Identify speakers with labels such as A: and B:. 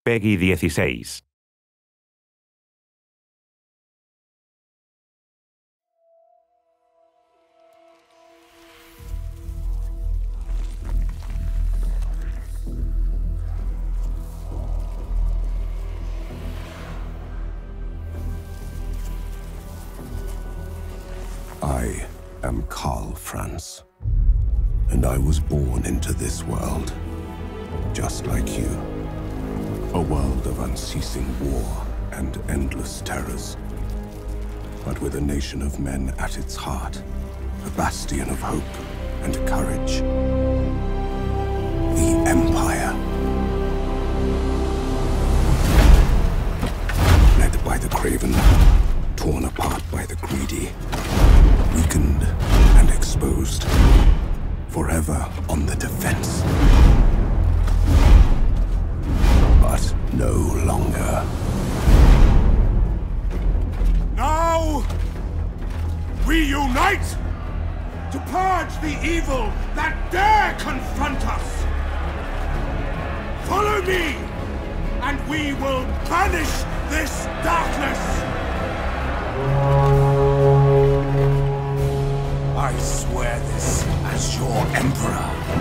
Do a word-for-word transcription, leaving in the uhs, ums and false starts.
A: Peggy dieciséis.
B: I am Karl Franz, and I was born into this world, just like you. A world of unceasing war and endless terrors, but with a nation of men at its heart, a bastion of hope and courage. The Empire. Led by the craven, torn apart by the greedy, weakened and exposed, forever on the defense. But no longer.
C: Now, we unite to purge the evil that dare confront us. Follow me, and we will banish this darkness. I swear this as your Emperor.